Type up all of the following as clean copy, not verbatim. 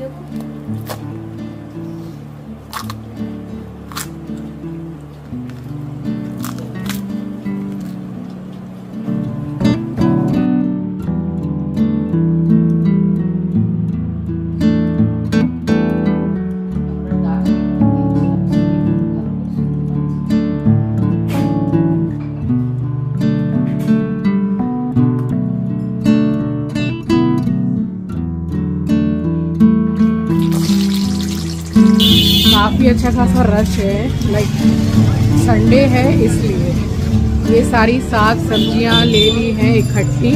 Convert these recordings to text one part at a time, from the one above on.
काफ़ी अच्छा खासा रश है, लाइक संडे है इसलिए ये सारी साग सब्जियां ले ली हैं इकट्ठी।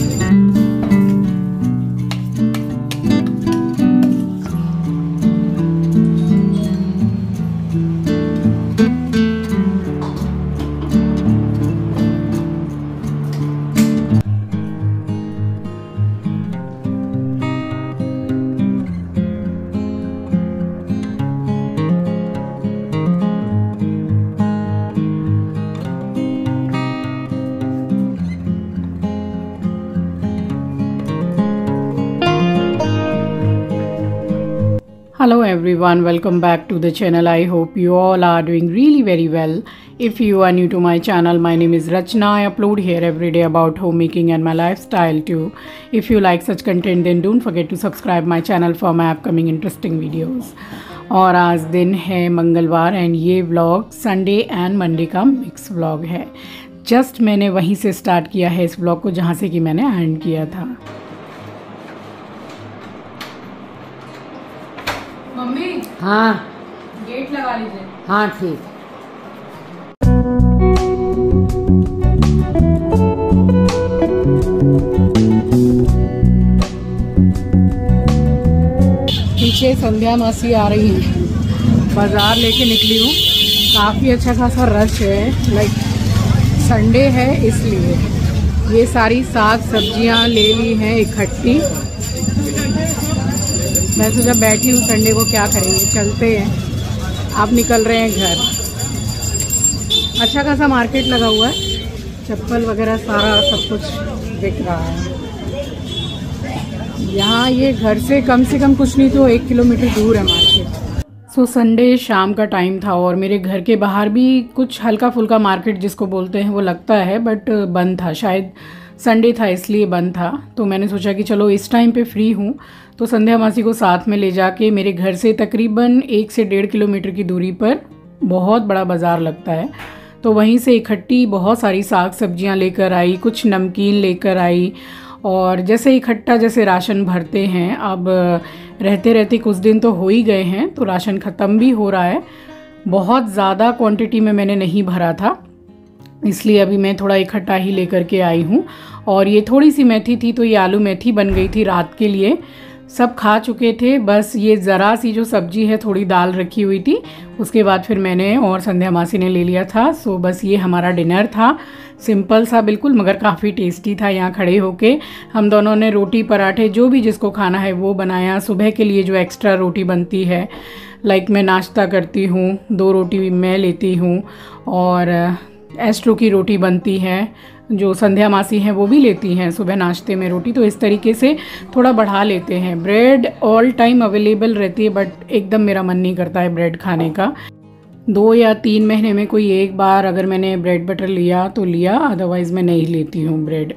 Hello everyone, welcome back to the channel. I hope you all are doing really very well. If you are new to my channel, my name is Rachna. I upload here every day about homemaking and my lifestyle too. If you like such content, then don't forget to subscribe my channel for my upcoming interesting videos. और आज दिन है मंगलवार and ये vlog Sunday and Monday का mix vlog है। Just मैंने वहीं से स्टार्ट किया है इस व्लॉग को जहाँ से कि मैंने एंड किया था। मम्मी, हाँ गेट लगा लीजिए। हाँ ठीक। पीछे संध्या मासी आ रही है, बाजार लेके निकली हूँ। काफ़ी अच्छा खासा रश है, लाइक संडे है इसलिए ये सारी साग सब्जियां ले ली हैं इकट्ठी। मैं तो जब बैठी हूँ संडे को क्या करेंगे, चलते हैं। आप निकल रहे हैं घर। अच्छा खासा मार्केट लगा हुआ है, चप्पल वगैरह सारा सब कुछ बिक रहा है। यहाँ ये घर से कम कुछ नहीं तो 1 किलोमीटर दूर है मार्केट। सो संडे शाम का टाइम था और मेरे घर के बाहर भी कुछ हल्का फुल्का मार्केट जिसको बोलते हैं वो लगता है, बट बंद था। शायद संडे था इसलिए बंद था। तो मैंने सोचा कि चलो इस टाइम पे फ्री हूँ तो संध्या मासी को साथ में ले जाके मेरे घर से तकरीबन 1 से 1.5 किलोमीटर की दूरी पर बहुत बड़ा बाज़ार लगता है, तो वहीं से इकट्ठी बहुत सारी साग सब्जियां लेकर आई, कुछ नमकीन लेकर आई। और जैसे इकट्ठा जैसे राशन भरते हैं, अब रहते रहते कुछ दिन तो हो ही गए हैं तो राशन ख़त्म भी हो रहा है। बहुत ज़्यादा क्वांटिटी में मैंने नहीं भरा था, इसलिए अभी मैं थोड़ा इकट्ठा ही लेकर के आई हूँ। और ये थोड़ी सी मेथी थी तो ये आलू मेथी बन गई थी रात के लिए। सब खा चुके थे, बस ये ज़रा सी जो सब्जी है थोड़ी दाल रखी हुई थी, उसके बाद फिर मैंने और संध्या मासी ने ले लिया था। सो बस ये हमारा डिनर था, सिंपल सा बिल्कुल, मगर काफ़ी टेस्टी था। यहाँ खड़े होके हम दोनों ने रोटी पराठे जो भी जिसको खाना है वो बनाया। सुबह के लिए जो एक्स्ट्रा रोटी बनती है, लाइक मैं नाश्ता करती हूँ 2 रोटी मैं लेती हूँ और एस्ट्रो की रोटी बनती है, जो संध्या मासी हैं वो भी लेती हैं सुबह नाश्ते में रोटी। तो इस तरीके से थोड़ा बढ़ा लेते हैं। ब्रेड ऑल टाइम अवेलेबल रहती है, बट एकदम मेरा मन नहीं करता है ब्रेड खाने का। 2 या 3 महीने में कोई एक बार अगर मैंने ब्रेड बटर लिया तो लिया, अदरवाइज़ मैं नहीं लेती हूँ ब्रेड।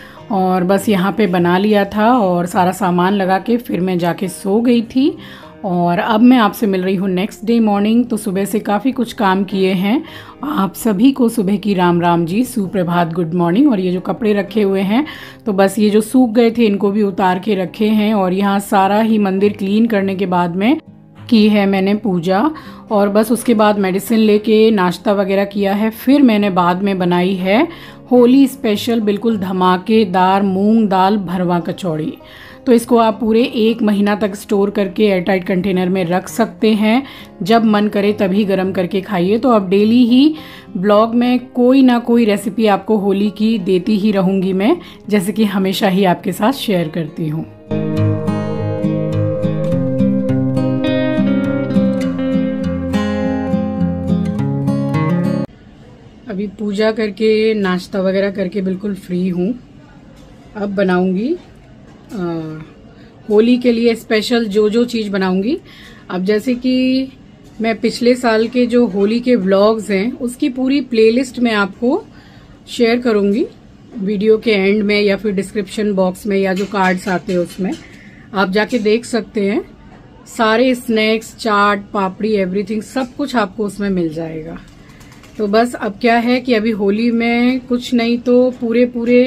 और बस यहाँ पे बना लिया था और सारा सामान लगा के फिर मैं जाके सो गई थी। और अब मैं आपसे मिल रही हूँ नेक्स्ट डे मॉर्निंग। तो सुबह से काफ़ी कुछ काम किए हैं। आप सभी को सुबह की राम राम जी, सुप्रभात, गुड मॉर्निंग। और ये जो कपड़े रखे हुए हैं तो बस ये जो सूख गए थे इनको भी उतार के रखे हैं। और यहाँ सारा ही मंदिर क्लीन करने के बाद में की है मैंने पूजा, और बस उसके बाद मेडिसिन लेके नाश्ता वगैरह किया है। फिर मैंने बाद में बनाई है होली स्पेशल बिल्कुल धमाकेदार मूंग दाल भरवा कचौड़ी। तो इसको आप पूरे 1 महीना तक स्टोर करके एयरटाइट कंटेनर में रख सकते हैं, जब मन करे तभी गर्म करके खाइए। तो अब डेली ही ब्लॉग में कोई ना कोई रेसिपी आपको होली की देती ही रहूँगी मैं, जैसे कि हमेशा ही आपके साथ शेयर करती हूँ। अभी पूजा करके नाश्ता वगैरह करके बिल्कुल फ्री हूँ। अब बनाऊंगी होली के लिए स्पेशल जो चीज़ बनाऊंगी। अब जैसे कि मैं पिछले साल के जो होली के व्लॉग्स हैं उसकी पूरी प्लेलिस्ट मैं आपको शेयर करूंगी वीडियो के एंड में, या फिर डिस्क्रिप्शन बॉक्स में, या जो कार्ड्स आते हैं उसमें आप जाके देख सकते हैं। सारे स्नैक्स, चाट, पापड़ी, एवरीथिंग सब कुछ आपको उसमें मिल जाएगा। तो बस अब क्या है कि अभी होली में कुछ नहीं तो पूरे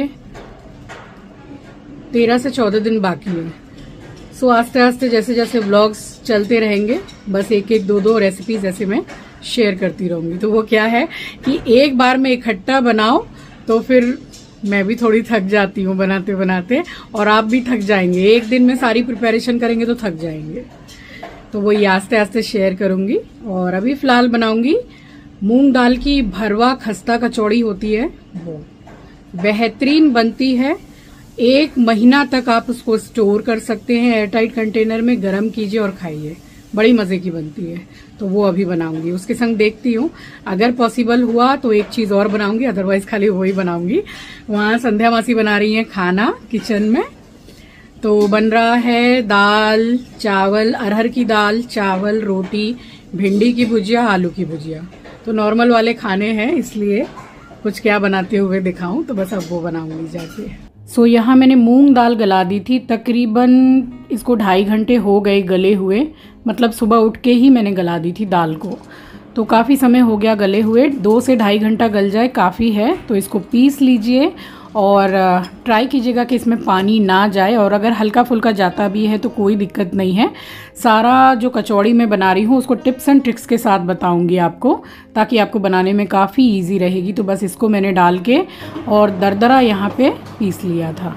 13 से 14 दिन बाकी है। सो आस्ते आस्ते जैसे जैसे व्लॉग्स चलते रहेंगे, बस एक एक दो रेसिपीज ऐसे मैं शेयर करती रहूंगी। तो वो क्या है कि एक बार में इकट्ठा बनाओ तो फिर मैं भी थोड़ी थक जाती हूँ बनाते बनाते, और आप भी थक जाएंगे। एक दिन में सारी प्रिपरेशन करेंगे तो थक जाएंगे। तो वो आस्ते आस्ते शेयर करूंगी। और अभी फिलहाल बनाऊंगी मूंग दाल की भरवा खस्ता कचौड़ी होती है, वो बेहतरीन बनती है। 1 महीना तक आप उसको स्टोर कर सकते हैं एयरटाइट कंटेनर में, गर्म कीजिए और खाइए, बड़ी मजे की बनती है। तो वो अभी बनाऊंगी, उसके संग देखती हूँ अगर पॉसिबल हुआ तो एक चीज और बनाऊंगी, अदरवाइज खाली वही बनाऊंगी। वहां संध्या मासी बना रही है खाना किचन में। तो बन रहा है दाल चावल, अरहर की दाल, चावल, रोटी, भिंडी की भुजिया, आलू की भुजिया। तो नॉर्मल वाले खाने हैं, इसलिए कुछ क्या बनाते हुए दिखाऊं, तो बस अब वो बनाऊंगी जाके। सो यहाँ मैंने मूंग दाल गला दी थी, तकरीबन इसको 2.5 घंटे हो गए गले हुए, मतलब सुबह उठ के ही मैंने गला दी थी दाल को। तो काफ़ी समय हो गया गले हुए, 2 से 2.5 घंटा गल जाए काफ़ी है। तो इसको पीस लीजिए और ट्राई कीजिएगा कि इसमें पानी ना जाए, और अगर हल्का फुल्का जाता भी है तो कोई दिक्कत नहीं है। सारा जो कचौड़ी मैं बना रही हूँ उसको टिप्स एंड ट्रिक्स के साथ बताऊंगी आपको, ताकि आपको बनाने में काफ़ी इजी रहेगी। तो बस इसको मैंने डाल के और दरदरा यहाँ पे पीस लिया था।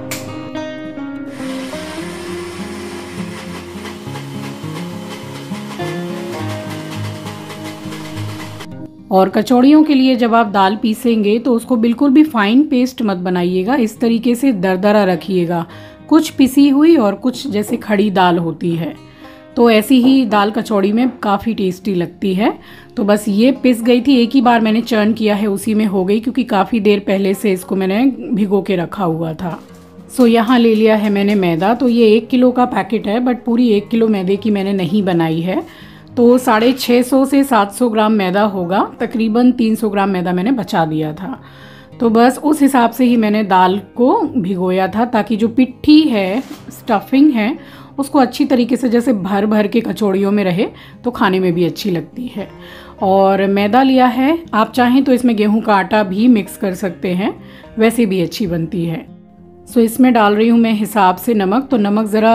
और कचौड़ियों के लिए जब आप दाल पीसेंगे तो उसको बिल्कुल भी फाइन पेस्ट मत बनाइएगा, इस तरीके से दरदरा रखिएगा। कुछ पिसी हुई और कुछ जैसे खड़ी दाल होती है, तो ऐसी ही दाल कचौड़ी में काफ़ी टेस्टी लगती है। तो बस ये पिस गई थी, एक ही बार मैंने चर्न किया है उसी में हो गई, क्योंकि काफ़ी देर पहले से इसको मैंने भिगो के रखा हुआ था। सो यहाँ ले लिया है मैंने मैदा। तो ये 1 किलो का पैकेट है, बट पूरी 1 किलो मैदे की मैंने नहीं बनाई है। तो 650 से 700 ग्राम मैदा होगा, तकरीबन 300 ग्राम मैदा मैंने बचा दिया था। तो बस उस हिसाब से ही मैंने दाल को भिगोया था, ताकि जो पिट्ठी है, स्टफिंग है, उसको अच्छी तरीके से जैसे भर भर के कचौड़ियों में रहे, तो खाने में भी अच्छी लगती है। और मैदा लिया है, आप चाहें तो इसमें गेहूं का आटा भी मिक्स कर सकते हैं, वैसे भी अच्छी बनती है। सो इसमें डाल रही हूँ मैं हिसाब से नमक। तो नमक ज़रा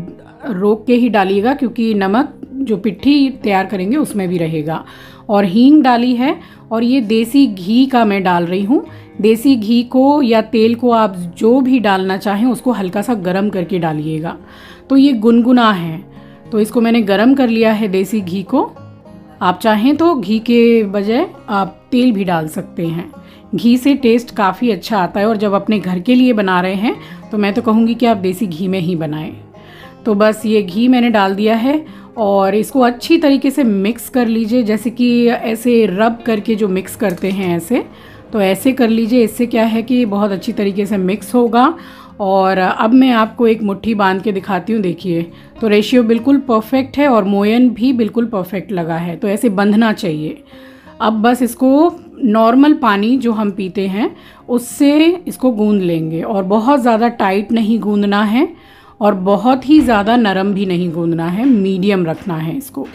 रोक के ही डालिएगा, क्योंकि नमक जो पिट्ठी तैयार करेंगे उसमें भी रहेगा। और हींग डाली है, और ये देसी घी का मैं डाल रही हूँ। देसी घी को या तेल को आप जो भी डालना चाहें उसको हल्का सा गरम करके डालिएगा। तो ये गुनगुना है, तो इसको मैंने गरम कर लिया है देसी घी को। आप चाहें तो घी के बजाय आप तेल भी डाल सकते हैं, घी से टेस्ट काफ़ी अच्छा आता है। और जब अपने घर के लिए बना रहे हैं तो मैं तो कहूँगी कि आप देसी घी में ही बनाएं। तो बस ये घी मैंने डाल दिया है, और इसको अच्छी तरीके से मिक्स कर लीजिए, जैसे कि ऐसे रब करके जो मिक्स करते हैं ऐसे, तो ऐसे कर लीजिए। इससे क्या है कि बहुत अच्छी तरीके से मिक्स होगा। और अब मैं आपको एक मुट्ठी बांध के दिखाती हूँ, देखिए। तो रेशियो बिल्कुल परफेक्ट है और मोयन भी बिल्कुल परफेक्ट लगा है, तो ऐसे बंधना चाहिए। अब बस इसको नॉर्मल पानी जो हम पीते हैं उससे इसको गूंद लेंगे, और बहुत ज़्यादा टाइट नहीं गूंदना है और बहुत ही ज़्यादा नरम भी नहीं गूंदना है, मीडियम रखना है इसको।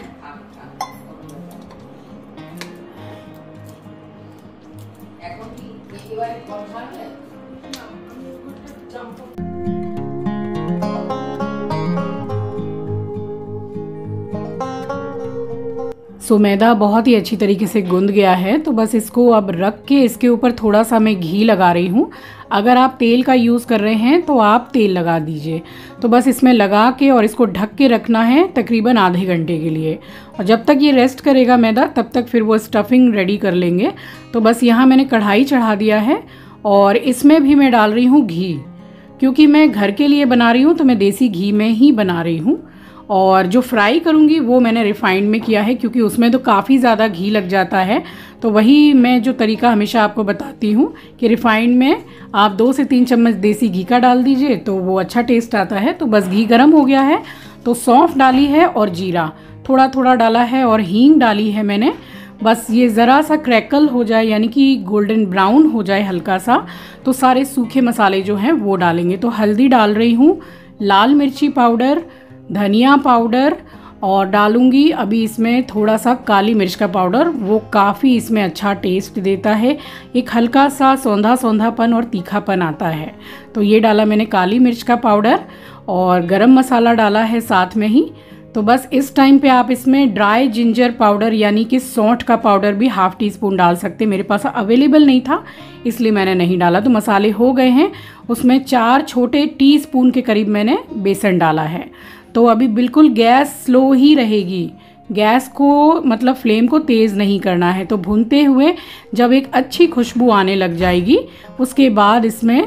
सो मैदा बहुत ही अच्छी तरीके से गूंद गया है। तो बस इसको अब रख के इसके ऊपर थोड़ा सा मैं घी लगा रही हूँ। अगर आप तेल का यूज़ कर रहे हैं तो आप तेल लगा दीजिए। तो बस इसमें लगा के और इसको ढक के रखना है तकरीबन आधे घंटे के लिए, और जब तक ये रेस्ट करेगा मैदा तब तक फिर वो स्टफिंग रेडी कर लेंगे। तो बस यहाँ मैंने कढ़ाई चढ़ा दिया है, और इसमें भी मैं डाल रही हूँ घी, क्योंकि मैं घर के लिए बना रही हूँ तो मैं देसी घी में ही बना रही हूँ। और जो फ्राई करूँगी वो मैंने रिफाइंड में किया है, क्योंकि उसमें तो काफ़ी ज़्यादा घी लग जाता है। तो वही मैं जो तरीका हमेशा आपको बताती हूँ कि रिफाइंड में आप 2 से 3 चम्मच देसी घी का डाल दीजिए तो वो अच्छा टेस्ट आता है। तो बस घी गर्म हो गया है तो सौंफ डाली है और जीरा थोड़ा थोड़ा डाला है और हींग डाली है मैंने। बस ये ज़रा सा क्रैकल हो जाए, यानी कि गोल्डन ब्राउन हो जाए हल्का सा, तो सारे सूखे मसाले जो हैं वो डालेंगे। तो हल्दी डाल रही हूँ, लाल मिर्ची पाउडर, धनिया पाउडर, और डालूंगी अभी इसमें थोड़ा सा काली मिर्च का पाउडर, वो काफ़ी इसमें अच्छा टेस्ट देता है। एक हल्का सा सौंधा सौंधापन और तीखापन आता है। तो ये डाला मैंने काली मिर्च का पाउडर और गरम मसाला डाला है साथ में ही। तो बस इस टाइम पे आप इसमें ड्राई जिंजर पाउडर यानी कि सौंठ का पाउडर भी ½ टीस्पून डाल सकते। मेरे पास अवेलेबल नहीं था इसलिए मैंने नहीं डाला। तो मसाले हो गए हैं, उसमें 4 छोटे टीस्पून के करीब मैंने बेसन डाला है। तो अभी बिल्कुल गैस स्लो ही रहेगी, गैस को मतलब फ्लेम को तेज़ नहीं करना है। तो भूनते हुए जब एक अच्छी खुशबू आने लग जाएगी उसके बाद इसमें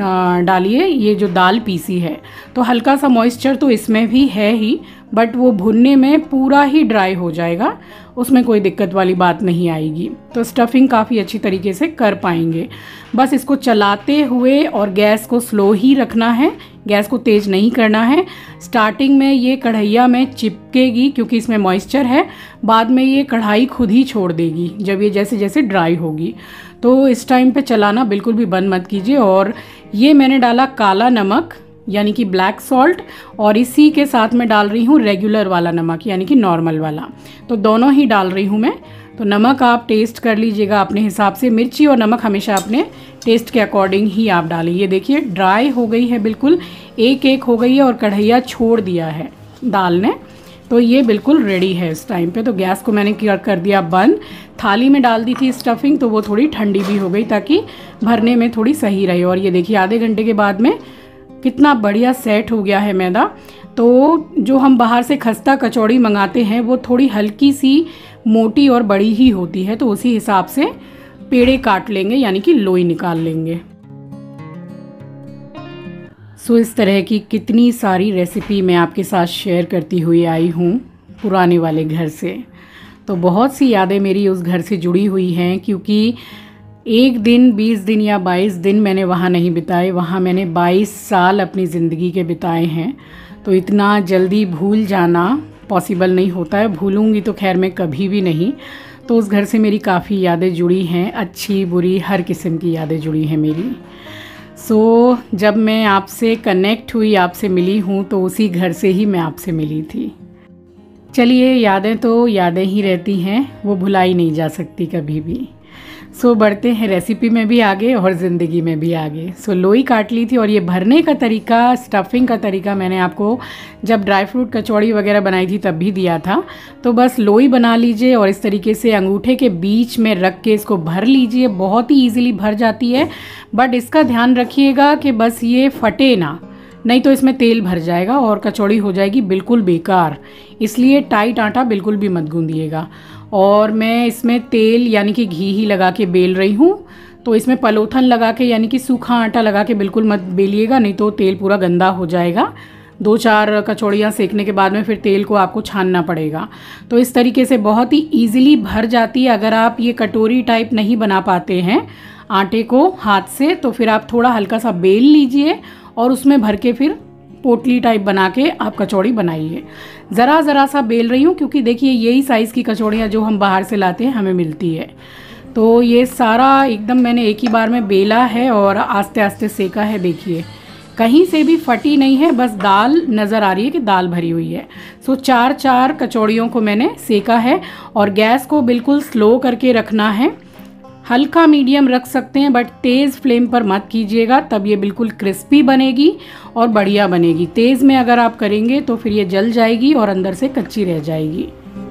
डालिए ये जो दाल पीसी है। तो हल्का सा मॉइस्चर तो इसमें भी है ही, बट वो भुनने में पूरा ही ड्राई हो जाएगा, उसमें कोई दिक्कत वाली बात नहीं आएगी। तो स्टफिंग काफ़ी अच्छी तरीके से कर पाएंगे। बस इसको चलाते हुए और गैस को स्लो ही रखना है, गैस को तेज़ नहीं करना है। स्टार्टिंग में ये कढ़ैया में चिपकेगी क्योंकि इसमें मॉइस्चर है, बाद में ये कढ़ाई खुद ही छोड़ देगी जब ये जैसे जैसे ड्राई होगी। तो इस टाइम पे चलाना बिल्कुल भी बंद मत कीजिए। और ये मैंने डाला काला नमक यानी कि ब्लैक सॉल्ट, और इसी के साथ में डाल रही हूँ रेगुलर वाला नमक यानी कि नॉर्मल वाला। तो दोनों ही डाल रही हूँ मैं। तो नमक आप टेस्ट कर लीजिएगा अपने हिसाब से, मिर्ची और नमक हमेशा अपने टेस्ट के अकॉर्डिंग ही आप डालिए। ये देखिए ड्राई हो गई है बिल्कुल, एक एक हो गई है और कढ़ैया छोड़ दिया है दाल ने। तो ये बिल्कुल रेडी है इस टाइम पे। तो गैस को मैंने कर दिया बंद। थाली में डाल दी थी स्टफिंग तो वो थोड़ी ठंडी भी हो गई ताकि भरने में थोड़ी सही रहे। और ये देखिए आधे घंटे के बाद में कितना बढ़िया सेट हो गया है मैदा। तो जो हम बाहर से खस्ता कचौड़ी मंगाते हैं वो थोड़ी हल्की सी मोटी और बड़ी ही होती है, तो उसी हिसाब से पेड़े काट लेंगे यानी कि लोई निकाल लेंगे। सो इस तरह की कितनी सारी रेसिपी मैं आपके साथ शेयर करती हुई आई हूँ पुराने वाले घर से। तो बहुत सी यादें मेरी उस घर से जुड़ी हुई हैं, क्योंकि 1 दिन 20 दिन या 22 दिन मैंने वहाँ नहीं बिताए, वहाँ मैंने 22 साल अपनी ज़िंदगी के बिताए हैं। तो इतना जल्दी भूल जाना पॉसिबल नहीं होता है, भूलूंगी तो खैर मैं कभी भी नहीं। तो उस घर से मेरी काफ़ी यादें जुड़ी हैं, अच्छी बुरी हर किस्म की यादें जुड़ी हैं मेरी। सो जब मैं आपसे कनेक्ट हुई, आपसे मिली हूँ, तो उसी घर से ही मैं आपसे मिली थी। चलिए, यादें तो यादें ही रहती हैं, वो भुलाई नहीं जा सकती कभी भी। सो बढ़ते हैं रेसिपी में भी आगे और ज़िंदगी में भी आगे। सो लोई काट ली थी और ये भरने का तरीका, स्टफिंग का तरीका मैंने आपको जब ड्राई फ्रूट कचौड़ी वगैरह बनाई थी तब भी दिया था। तो बस लोई बना लीजिए और इस तरीके से अंगूठे के बीच में रख के इसको भर लीजिए। बहुत ही ईजिली भर जाती है, बट इसका ध्यान रखिएगा कि बस ये फटे ना, नहीं तो इसमें तेल भर जाएगा और कचौड़ी हो जाएगी बिल्कुल बेकार। इसलिए टाइट आटा बिल्कुल भी मत गूंदिएगा। और मैं इसमें तेल यानी कि घी ही लगा के बेल रही हूँ। तो इसमें पलोथन लगा के यानी कि सूखा आटा लगा के बिल्कुल मत बेलिएगा, नहीं तो तेल पूरा गंदा हो जाएगा। 2-4 कचौड़ियाँ सेकने के बाद में फिर तेल को आपको छानना पड़ेगा। तो इस तरीके से बहुत ही ईजिली भर जाती है। अगर आप ये कटोरी टाइप नहीं बना पाते हैं आटे को हाथ से, तो फिर आप थोड़ा हल्का सा बेल लीजिए और उसमें भर के फिर पोटली टाइप बना के आप कचौड़ी बनाइए। ज़रा सा बेल रही हूँ क्योंकि देखिए यही साइज़ की कचौड़ियाँ जो हम बाहर से लाते हैं हमें मिलती है। तो ये सारा एकदम मैंने एक ही बार में बेला है और आस्ते आस्ते सेका है। देखिए कहीं से भी फटी नहीं है, बस दाल नज़र आ रही है कि दाल भरी हुई है। सो 4 कचौड़ियों को मैंने सेका है और गैस को बिल्कुल स्लो करके रखना है। हल्का मीडियम रख सकते हैं, बट तेज़ फ्लेम पर मत कीजिएगा, तब ये बिल्कुल क्रिस्पी बनेगी और बढ़िया बनेगी। तेज़ में अगर आप करेंगे तो फिर ये जल जाएगी और अंदर से कच्ची रह जाएगी।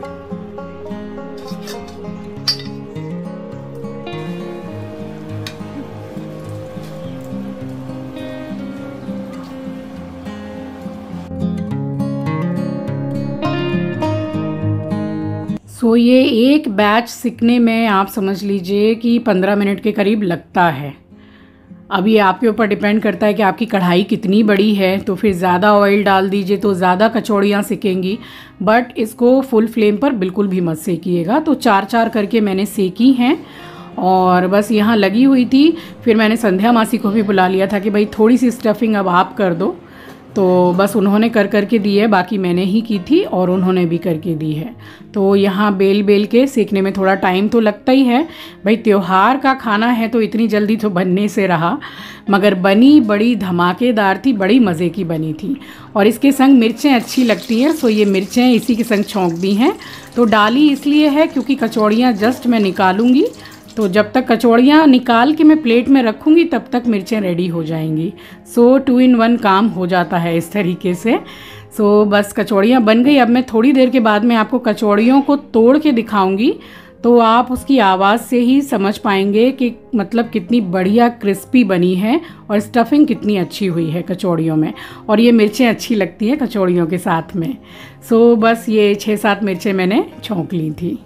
सो ये एक बैच सिकने में आप समझ लीजिए कि 15 मिनट के करीब लगता है। अब ये आपके ऊपर डिपेंड करता है कि आपकी कढ़ाई कितनी बड़ी है, तो फिर ज़्यादा ऑयल डाल दीजिए तो ज़्यादा कचौड़ियाँ सेकेंगी, बट इसको फुल फ्लेम पर बिल्कुल भी मत सेकिएगा। तो 4-4 करके मैंने सेकी हैं और बस यहाँ लगी हुई थी। फिर मैंने संध्या मासी को भी बुला लिया था कि भाई थोड़ी सी स्टफिंग अब आप कर दो, तो बस उन्होंने कर के दी है, बाकी मैंने ही की थी और उन्होंने भी करके दी है। तो यहाँ बेल के सेकने में थोड़ा टाइम तो लगता ही है भाई, त्यौहार का खाना है तो इतनी जल्दी तो बनने से रहा, मगर बनी बड़ी धमाकेदार थी, बड़ी मज़े की बनी थी। और इसके संग मिर्चें अच्छी लगती हैं, सो ये मिर्चें इसी के संग छौंक दी हैं। तो डाली इसलिए है क्योंकि कचौड़ियाँ जस्ट मैं निकालूंगी, तो जब तक कचौड़ियाँ निकाल के मैं प्लेट में रखूँगी तब तक मिर्चें रेडी हो जाएंगी। सो 2 in 1 काम हो जाता है इस तरीके से। सो बस कचौड़ियाँ बन गई। अब मैं थोड़ी देर के बाद में आपको कचौड़ियों को तोड़ के दिखाऊंगी, तो आप उसकी आवाज़ से ही समझ पाएंगे कि मतलब कितनी बढ़िया क्रिस्पी बनी है और स्टफिंग कितनी अच्छी हुई है कचौड़ियों में, और ये मिर्चें अच्छी लगती हैं कचौड़ियों के साथ में। सो बस ये 6-7 मिर्चें मैंने छौंक ली थी।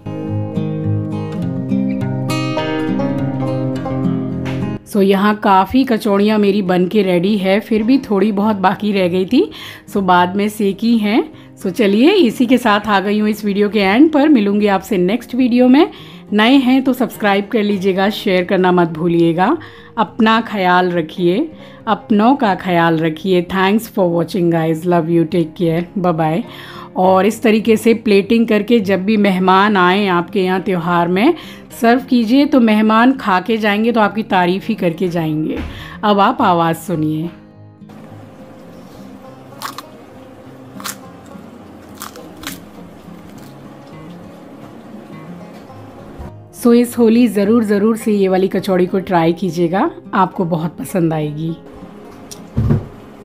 सो यहाँ काफ़ी कचौड़ियाँ मेरी बन के रेडी है, फिर भी थोड़ी बहुत बाकी रह गई थी, सो बाद में सेकी हैं। सो चलिए इसी के साथ आ गई हूँ इस वीडियो के एंड पर। मिलूँगी आपसे नेक्स्ट वीडियो में। नए हैं तो सब्सक्राइब कर लीजिएगा, शेयर करना मत भूलिएगा। अपना ख्याल रखिए, अपनों का ख्याल रखिए। Thanks for watching guys, love you, take care, bye bye. और इस तरीके से प्लेटिंग करके जब भी मेहमान आए आपके यहाँ त्यौहार में सर्व कीजिए, तो मेहमान खा के जाएंगे तो आपकी तारीफ़ ही करके जाएंगे। अब आप आवाज़ सुनिए। सो इस होली ज़रूर से ये वाली कचौड़ी को ट्राई कीजिएगा, आपको बहुत पसंद आएगी।